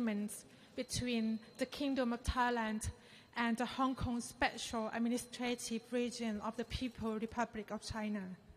agreements between the Kingdom of Thailand and the Hong Kong Special Administrative Region of the People's Republic of China.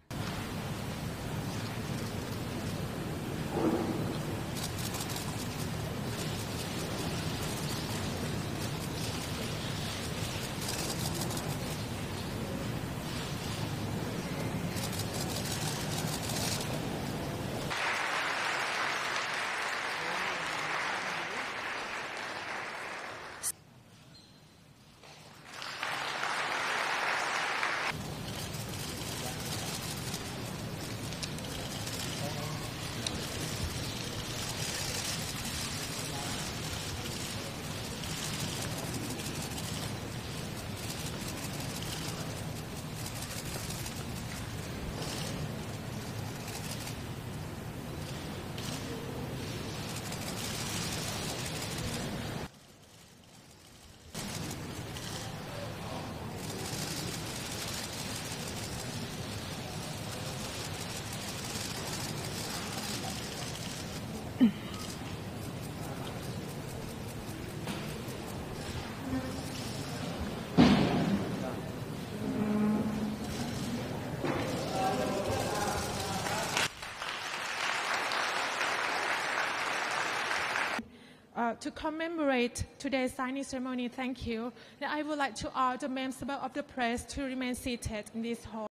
To commemorate today's signing ceremony, thank you. I would like to ask the members of the press to remain seated in this hall.